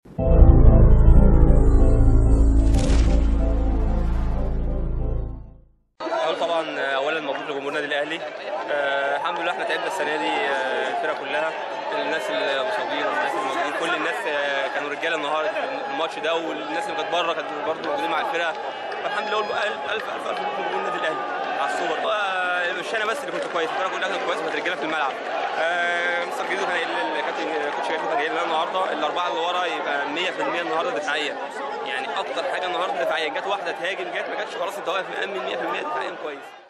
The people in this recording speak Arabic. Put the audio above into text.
طبعا اولا مبروك لجمهور النادي الاهلي. الحمد لله احنا تعبنا السنه دي، الفرقه كلها، الناس المصابين والناس الموجودين، كل الناس كانوا رجاله النهارده في الماتش ده، والناس اللي كانت بره كانت برضه موجودين مع الفرقه. فالحمد لله الف مبروك لجمهور النادي الاهلي على السوبر. مش انا بس اللي كنت كويس، الفرقه كلها كانت كويسه، كانت رجاله في الملعب. مستر جديد كان الكابتن كوتش جديد كان جاي لنا النهارده الاربعه اللي ورا يبقى 100% النهارده دفاعيه، يعني اكتر حاجه النهارده دفاعيه. جت واحده تهاجم، جت ما جاتش خلاص انت واقف مأمن 100% دفاعيا كويس.